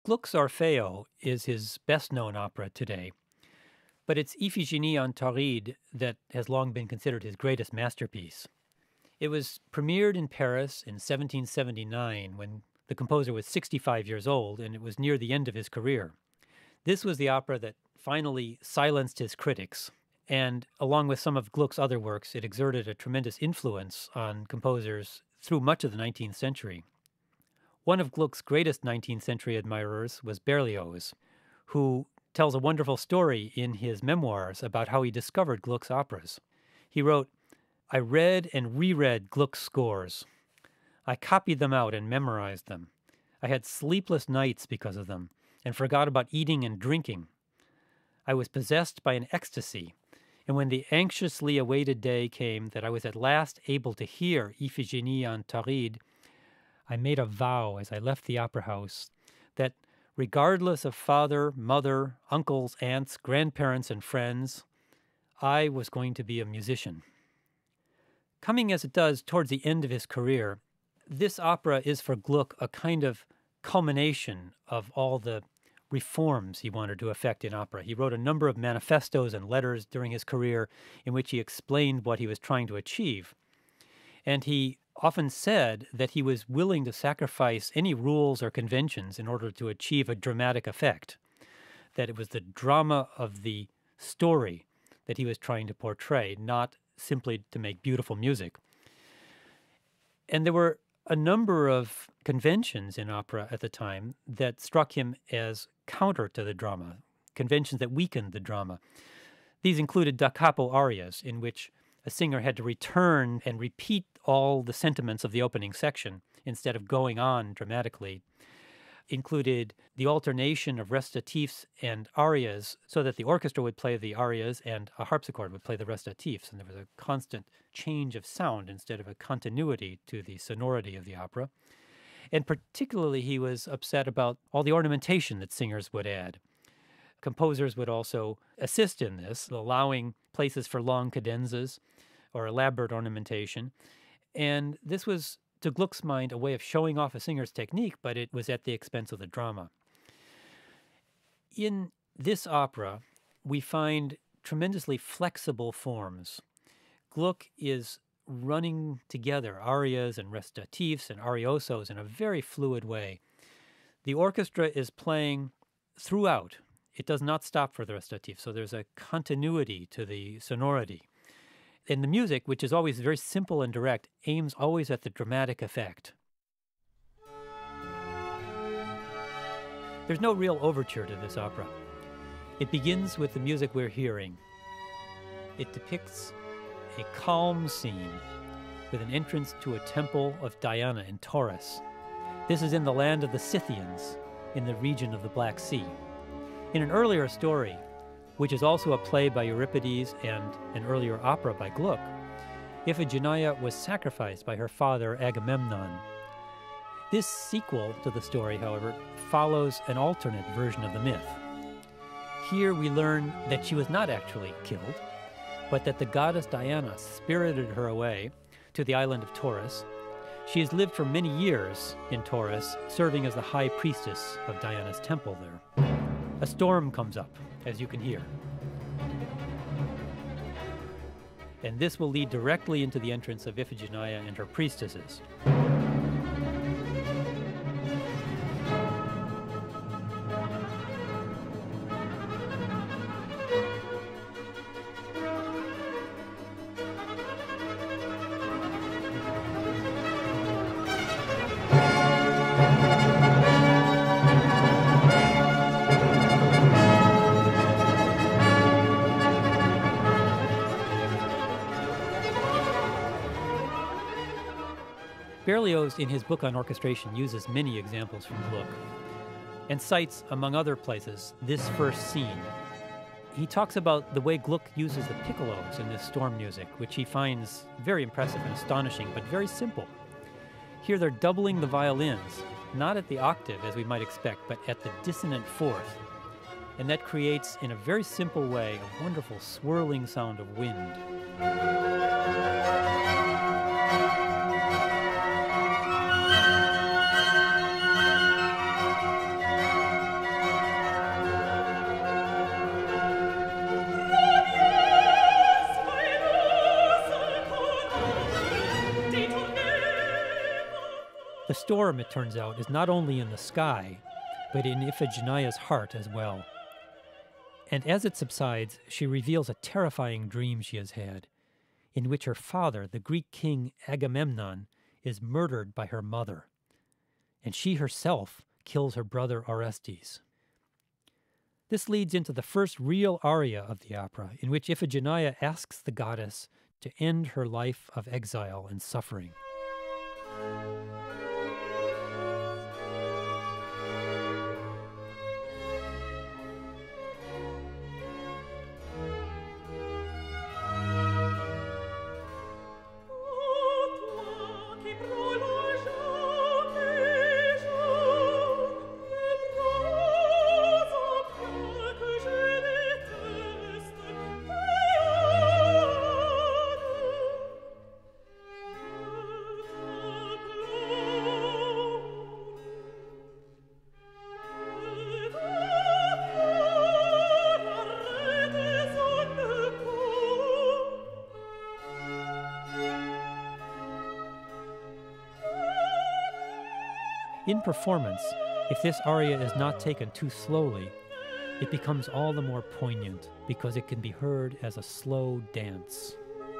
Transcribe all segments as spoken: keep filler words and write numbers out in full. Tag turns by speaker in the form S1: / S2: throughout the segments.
S1: Gluck's Orfeo is his best-known opera today, but it's Iphigenie en Tauride that has long been considered his greatest masterpiece. It was premiered in Paris in seventeen seventy-nine when the composer was sixty-five years old, and it was near the end of his career. This was the opera that finally silenced his critics, and along with some of Gluck's other works, it exerted a tremendous influence on composers through much of the nineteenth century. One of Gluck's greatest nineteenth century admirers was Berlioz, who tells a wonderful story in his memoirs about how he discovered Gluck's operas. He wrote, "I read and reread Gluck's scores. I copied them out and memorized them. I had sleepless nights because of them and forgot about eating and drinking. I was possessed by an ecstasy, and when the anxiously awaited day came that I was at last able to hear Iphigenie en Tauride, I made a vow as I left the opera house that, regardless of father, mother, uncles, aunts, grandparents, and friends, I was going to be a musician." Coming as it does towards the end of his career, this opera is for Gluck a kind of culmination of all the reforms he wanted to effect in opera. He wrote a number of manifestos and letters during his career in which he explained what he was trying to achieve. And he often said that he was willing to sacrifice any rules or conventions in order to achieve a dramatic effect, that it was the drama of the story that he was trying to portray, not simply to make beautiful music. And there were a number of conventions in opera at the time that struck him as counter to the drama, conventions that weakened the drama. These included da capo arias, in which a singer had to return and repeat all the sentiments of the opening section instead of going on dramatically. Included the alternation of recitatifs and arias so that the orchestra would play the arias and a harpsichord would play the recitatifs, and there was a constant change of sound instead of a continuity to the sonority of the opera. And particularly he was upset about all the ornamentation that singers would add. Composers would also assist in this, allowing places for long cadenzas or elaborate ornamentation. And this was, to Gluck's mind, a way of showing off a singer's technique, but it was at the expense of the drama. In this opera, we find tremendously flexible forms. Gluck is running together arias and recitatifs and ariosos in a very fluid way. The orchestra is playing throughout. It does not stop for the recitatif, so there's a continuity to the sonority. And the music, which is always very simple and direct, aims always at the dramatic effect. There's no real overture to this opera. It begins with the music we're hearing. It depicts a calm scene with an entrance to a temple of Diana in Taurus. This is in the land of the Scythians, in the region of the Black Sea. In an earlier story, which is also a play by Euripides and an earlier opera by Gluck, Iphigenia was sacrificed by her father Agamemnon. This sequel to the story, however, follows an alternate version of the myth. Here we learn that she was not actually killed, but that the goddess Diana spirited her away to the island of Taurus. She has lived for many years in Taurus, serving as the high priestess of Diana's temple there. A storm comes up, as you can hear. And this will lead directly into the entrance of Iphigenia and her priestesses. Berlioz, in his book on orchestration, uses many examples from Gluck and cites, among other places, this first scene. He talks about the way Gluck uses the piccolos in this storm music, which he finds very impressive and astonishing, but very simple. Here they're doubling the violins, not at the octave, as we might expect, but at the dissonant fourth. And that creates, in a very simple way, a wonderful swirling sound of wind. storm, it turns out, is not only in the sky, but in Iphigenia's heart as well. And as it subsides, she reveals a terrifying dream she has had, in which her father, the Greek king Agamemnon, is murdered by her mother, and she herself kills her brother Orestes. This leads into the first real aria of the opera, in which Iphigenia asks the goddess to end her life of exile and suffering. In performance, if this aria is not taken too slowly, it becomes all the more poignant because it can be heard as a slow dance.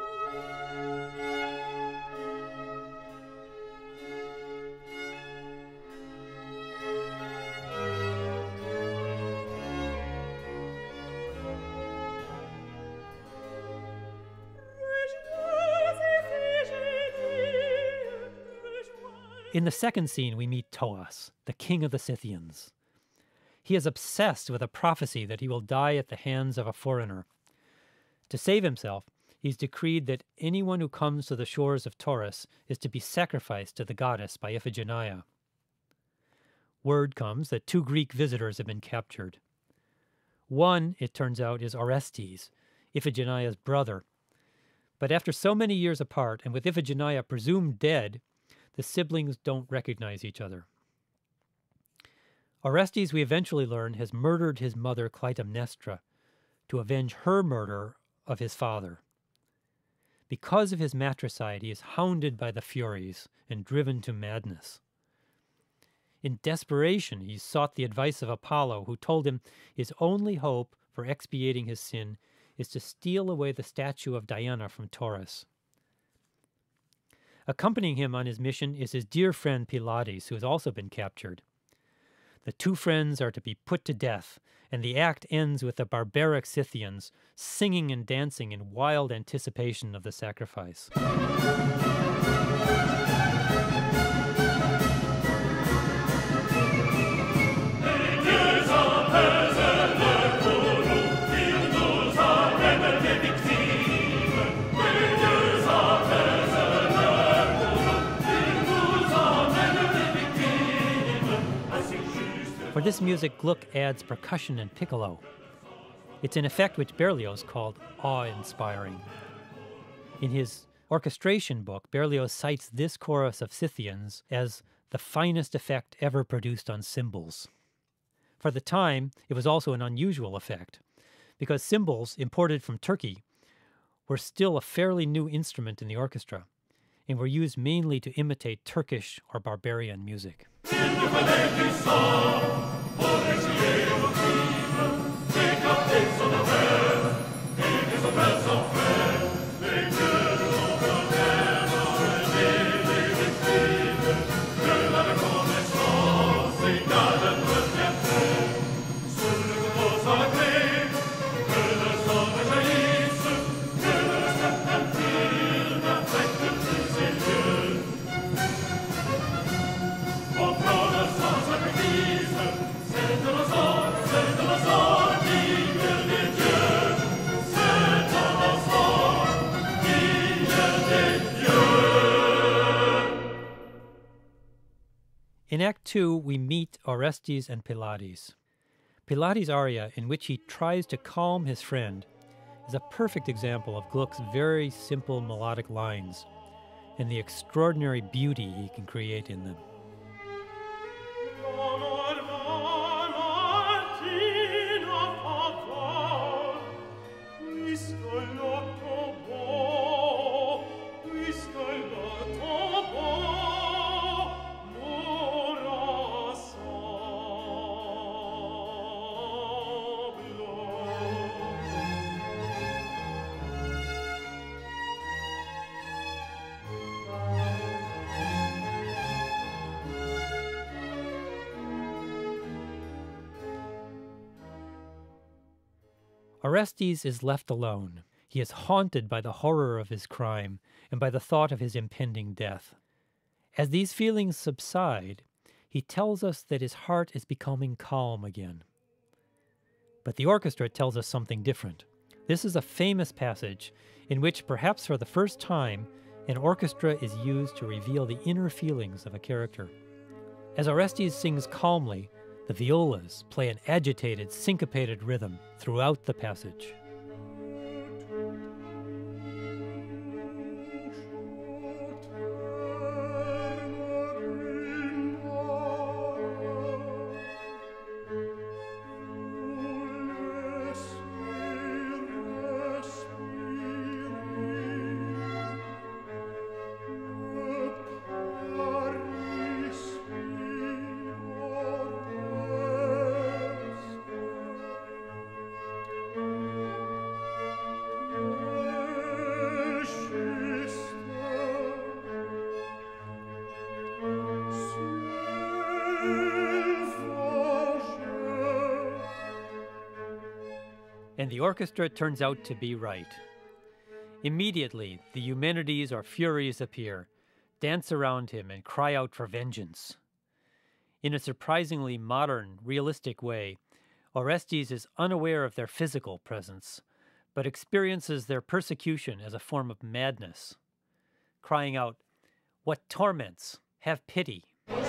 S1: In the second scene, we meet Thoas, the king of the Scythians. He is obsessed with a prophecy that he will die at the hands of a foreigner. To save himself, he's decreed that anyone who comes to the shores of Taurus is to be sacrificed to the goddess by Iphigenia. Word comes that two Greek visitors have been captured. One, it turns out, is Orestes, Iphigenia's brother. But after so many years apart, and with Iphigenia presumed dead, the siblings don't recognize each other. Orestes, we eventually learn, has murdered his mother Clytemnestra to avenge her murder of his father. Because of his matricide, he is hounded by the Furies and driven to madness. In desperation, he sought the advice of Apollo, who told him his only hope for expiating his sin is to steal away the statue of Diana from Taurus. Accompanying him on his mission is his dear friend Pylades, who has also been captured. The two friends are to be put to death, and the act ends with the barbaric Scythians singing and dancing in wild anticipation of the sacrifice. For this music, Gluck adds percussion and piccolo. It's an effect which Berlioz called awe-inspiring. In his orchestration book, Berlioz cites this chorus of Scythians as the finest effect ever produced on cymbals. For the time, it was also an unusual effect, because cymbals, imported from Turkey, were still a fairly new instrument in the orchestra, and were used mainly to imitate Turkish or barbarian music. In Act Two, we meet Orestes and Pylades. Pylades' aria, in which he tries to calm his friend, is a perfect example of Gluck's very simple melodic lines and the extraordinary beauty he can create in them. Orestes is left alone. He is haunted by the horror of his crime and by the thought of his impending death. As these feelings subside, he tells us that his heart is becoming calm again. But the orchestra tells us something different. This is a famous passage in which, perhaps for the first time, an orchestra is used to reveal the inner feelings of a character. As Orestes sings calmly, the violas play an agitated, syncopated rhythm throughout the passage. And the orchestra turns out to be right. Immediately, the Eumenides or Furies appear, dance around him, and cry out for vengeance. In a surprisingly modern, realistic way, Orestes is unaware of their physical presence, but experiences their persecution as a form of madness, crying out, "What torments! Have pity!"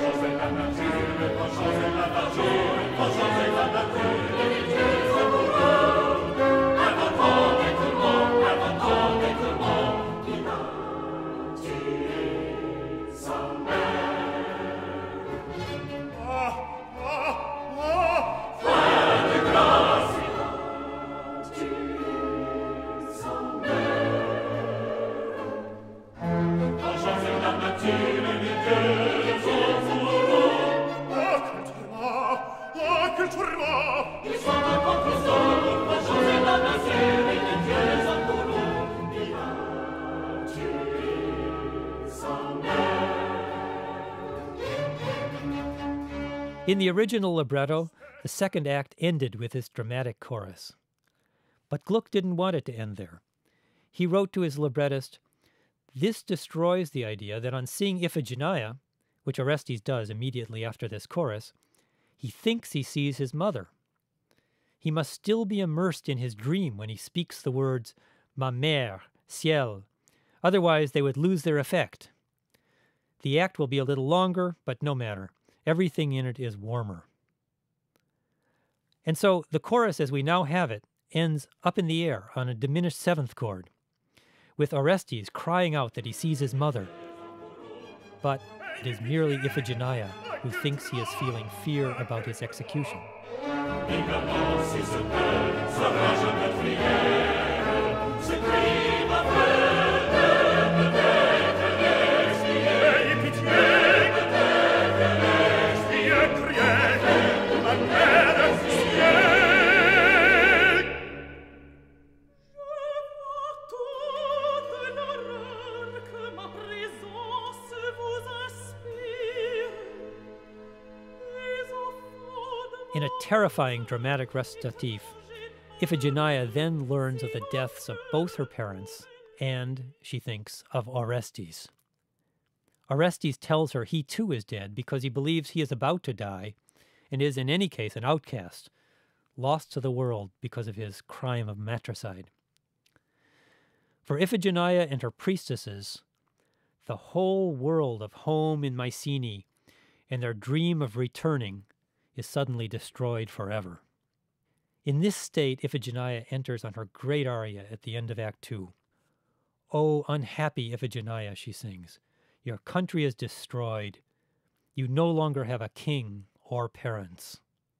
S1: In the original libretto, the second act ended with this dramatic chorus. But Gluck didn't want it to end there. He wrote to his librettist, "This destroys the idea that on seeing Iphigenia, which Orestes does immediately after this chorus, he thinks he sees his mother. He must still be immersed in his dream when he speaks the words, ma mère, ciel, otherwise they would lose their effect. The act will be a little longer, but no matter. Everything in it is warmer." And so the chorus, as we now have it, ends up in the air on a diminished seventh chord, with Orestes crying out that he sees his mother. But it is merely Iphigenia who thinks he is feeling fear about his execution. In a terrifying dramatic recitative, Iphigenia then learns of the deaths of both her parents and, she thinks, of Orestes. Orestes tells her he too is dead because he believes he is about to die and is in any case an outcast, lost to the world because of his crime of matricide. For Iphigenia and her priestesses, the whole world of home in Mycenae and their dream of returning is suddenly destroyed forever. In this state, Iphigenia enters on her great aria at the end of Act Two. "O unhappy Iphigenia," she sings, "your country is destroyed. You no longer have a king or parents."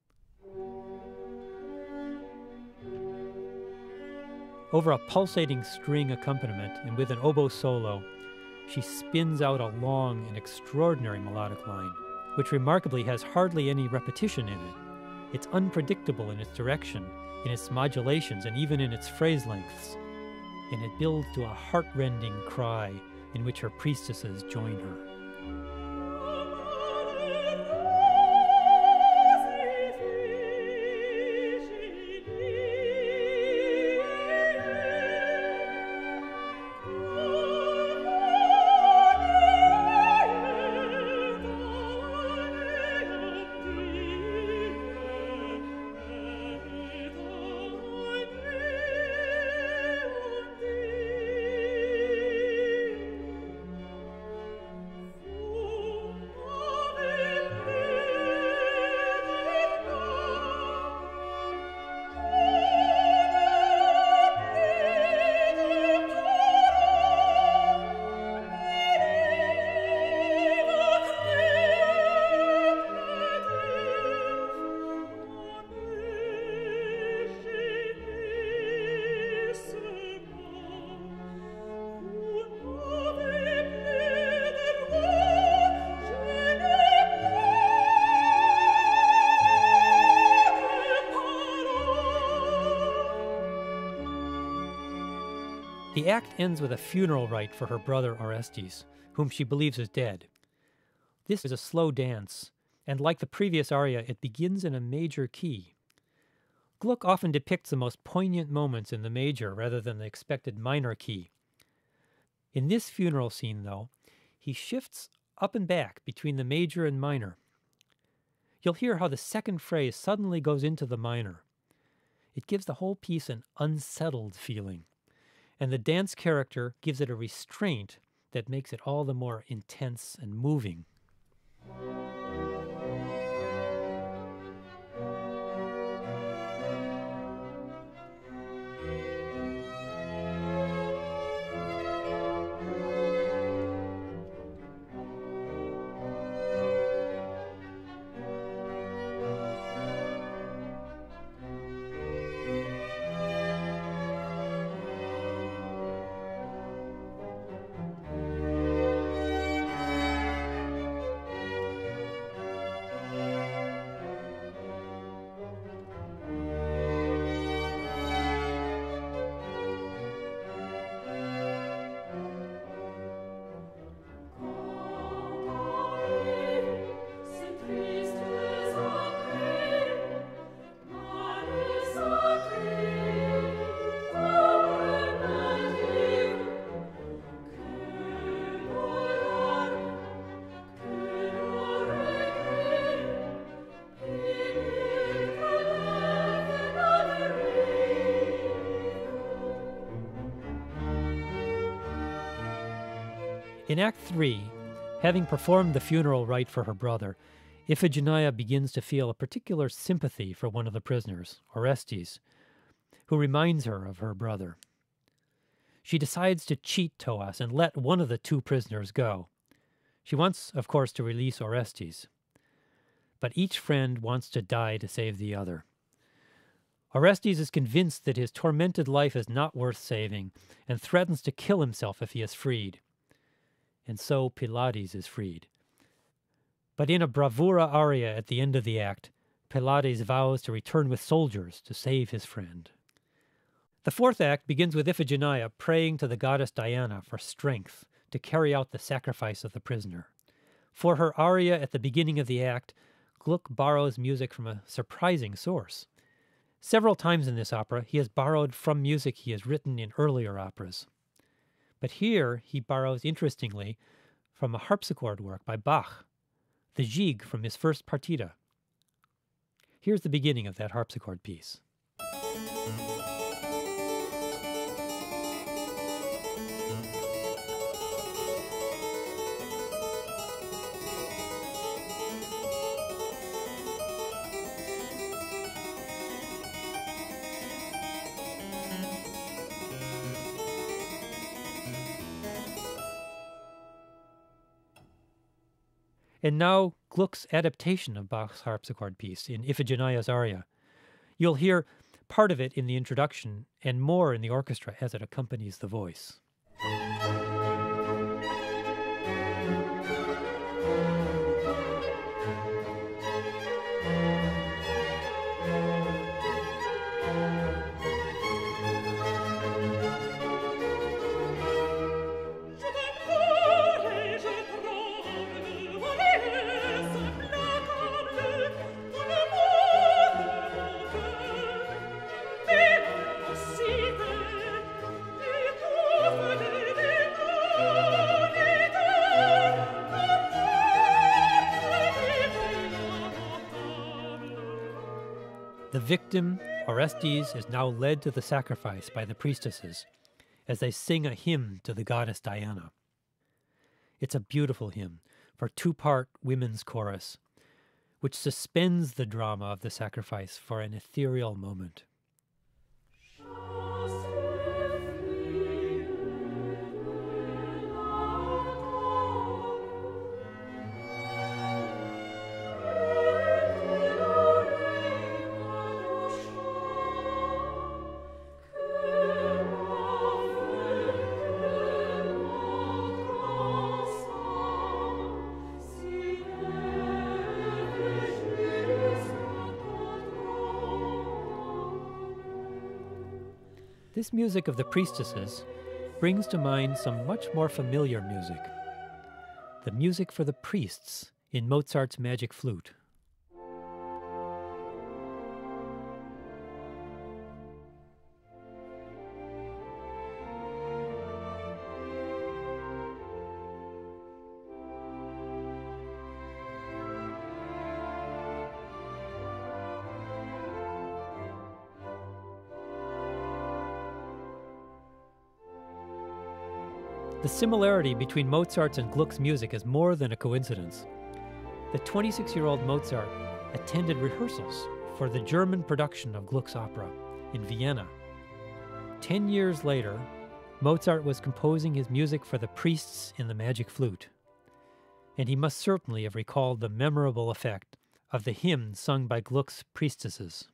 S1: Over a pulsating string accompaniment and with an oboe solo, she spins out a long and extraordinary melodic line, which remarkably has hardly any repetition in it. It's unpredictable in its direction, in its modulations, and even in its phrase lengths. And it builds to a heart-rending cry in which her priestesses join her. The act ends with a funeral rite for her brother Orestes, whom she believes is dead. This is a slow dance, and like the previous aria, it begins in a major key. Gluck often depicts the most poignant moments in the major rather than the expected minor key. In this funeral scene, though, he shifts up and back between the major and minor. You'll hear how the second phrase suddenly goes into the minor. It gives the whole piece an unsettled feeling, and the dance character gives it a restraint that makes it all the more intense and moving. In Act three, having performed the funeral rite for her brother, Iphigenia begins to feel a particular sympathy for one of the prisoners, Orestes, who reminds her of her brother. She decides to cheat Thoas and let one of the two prisoners go. She wants, of course, to release Orestes, but each friend wants to die to save the other. Orestes is convinced that his tormented life is not worth saving and threatens to kill himself if he is freed. And so Pylades is freed. But in a bravura aria at the end of the act, Pylades vows to return with soldiers to save his friend. The fourth act begins with Iphigenia praying to the goddess Diana for strength to carry out the sacrifice of the prisoner. For her aria at the beginning of the act, Gluck borrows music from a surprising source. Several times in this opera, he has borrowed from music he has written in earlier operas. But here he borrows, interestingly, from a harpsichord work by Bach, the Gigue from his first partita. Here's the beginning of that harpsichord piece. And now Gluck's adaptation of Bach's harpsichord piece in Iphigenia's aria. You'll hear part of it in the introduction and more in the orchestra as it accompanies the voice. The victim, Orestes, is now led to the sacrifice by the priestesses as they sing a hymn to the goddess Diana. It's a beautiful hymn for two-part women's chorus, which suspends the drama of the sacrifice for an ethereal moment. This music of the priestesses brings to mind some much more familiar music. The music for the priests in Mozart's Magic Flute. The similarity between Mozart's and Gluck's music is more than a coincidence. The twenty-six-year-old Mozart attended rehearsals for the German production of Gluck's opera in Vienna. Ten years later, Mozart was composing his music for the priests in the Magic Flute, and he must certainly have recalled the memorable effect of the hymn sung by Gluck's priestesses.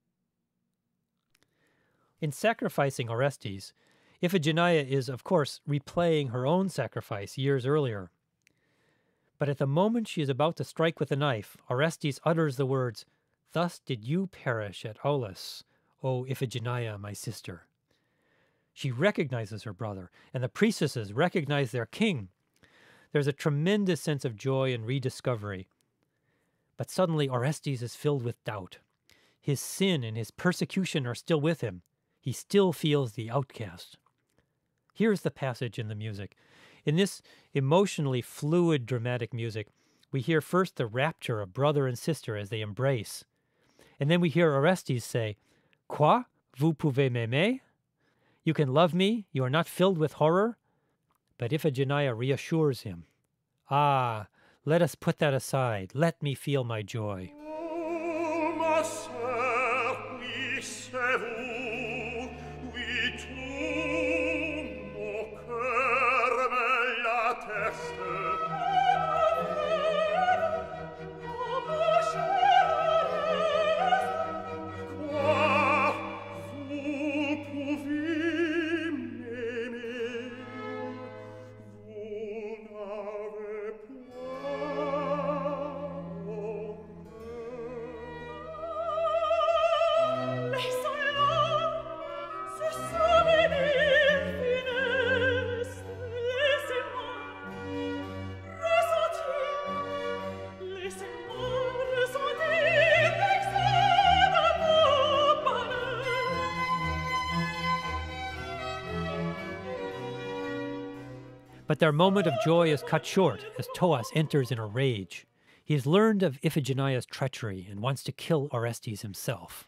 S1: In sacrificing Orestes, Iphigenia is, of course, replaying her own sacrifice years earlier. But at the moment she is about to strike with the knife, Orestes utters the words, "Thus did you perish at Aulis, O Iphigenia, my sister." She recognizes her brother, and the priestesses recognize their king. There's a tremendous sense of joy and rediscovery. But suddenly Orestes is filled with doubt. His sin and his persecution are still with him. He still feels the outcast. Here's the passage in the music. In this emotionally fluid dramatic music, we hear first the rapture of brother and sister as they embrace. And then we hear Orestes say, "Quoi? Vous pouvez m'aimer? You can love me, you are not filled with horror?" But Iphigenia reassures him. "Ah, let us put that aside. Let me feel my joy."
S2: Oh, ma sœur, oui, c'est vous, oui, tout mon cœur me l'atteste. Oh, ma chère, quoi, vous pouvez m'aimer, vous n'avez point Laissons-la se souvenir funeste, laissez-moi ressentir, laissez-moi ressentir l'excès de mon bonheur.
S1: But their moment of joy is cut short as Thoas enters in a rage. He has learned of Iphigenia's treachery and wants to kill Orestes himself.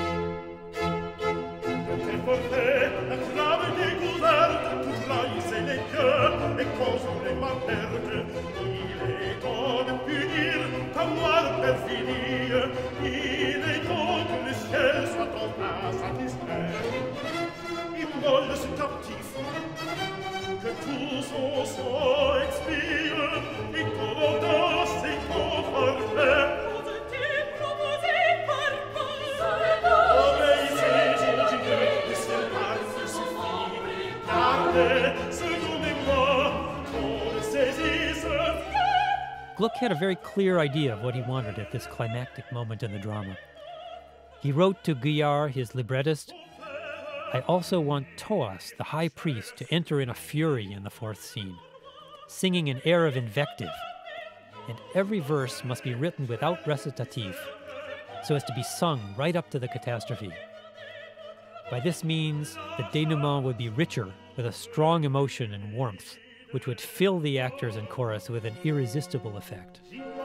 S2: Que tout son sang expire et qu'on endosse et qu'on forfait. Proposé, proposé par quoi? Oh, mais ici, j'ai dit, laissez pas le suffire. Gardez, secondez-moi, qu'on le saisisse.
S1: Gluck had a very clear idea of what he wanted at this climactic moment in the drama. He wrote to Guillard, his librettist, "I also want Thoas, the high priest, to enter in a fury in the fourth scene, singing an air of invective, and every verse must be written without recitative, so as to be sung right up to the catastrophe. By this means, the denouement would be richer, with a strong emotion and warmth, which would fill the actors and chorus with an irresistible effect."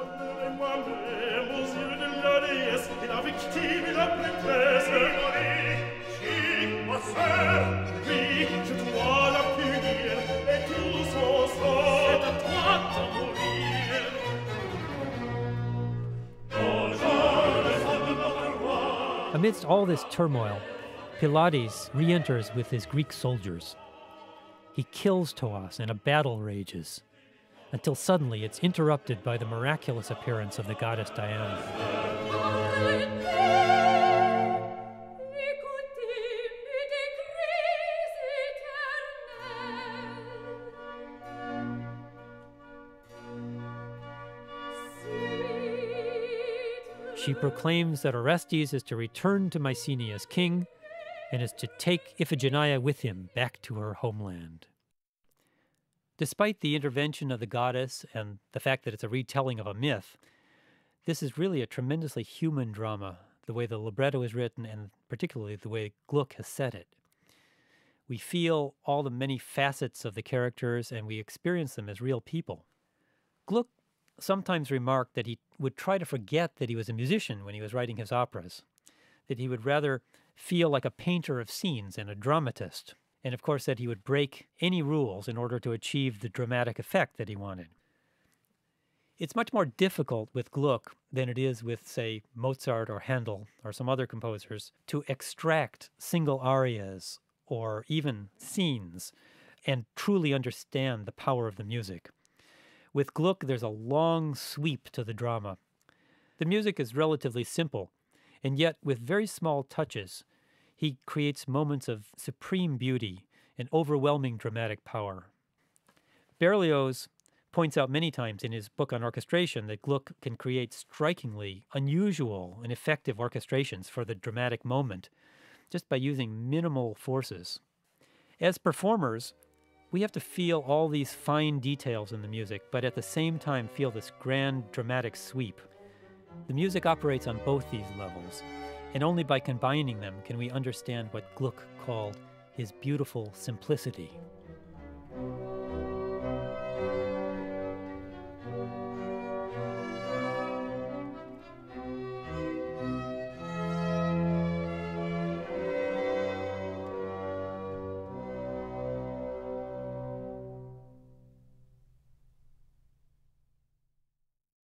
S1: Amidst all this turmoil, Pylades re-enters with his Greek soldiers. He kills Thoas and a battle rages, until suddenly it's interrupted by the miraculous appearance of the goddess Diana. She proclaims that Orestes is to return to Mycenae as king and is to take Iphigenia with him back to her homeland. Despite the intervention of the goddess and the fact that it's a retelling of a myth, this is really a tremendously human drama, the way the libretto is written and particularly the way Gluck has set it. We feel all the many facets of the characters and we experience them as real people. Gluck sometimes remarked that he would try to forget that he was a musician when he was writing his operas, that he would rather feel like a painter of scenes and a dramatist, and of course that he would break any rules in order to achieve the dramatic effect that he wanted. It's much more difficult with Gluck than it is with, say, Mozart or Handel or some other composers to extract single arias or even scenes and truly understand the power of the music. With Gluck, there's a long sweep to the drama. The music is relatively simple, and yet with very small touches, he creates moments of supreme beauty and overwhelming dramatic power. Berlioz points out many times in his book on orchestration that Gluck can create strikingly unusual and effective orchestrations for the dramatic moment just by using minimal forces. As performers, we have to feel all these fine details in the music, but at the same time feel this grand dramatic sweep. The music operates on both these levels, and only by combining them can we understand what Gluck called his beautiful simplicity.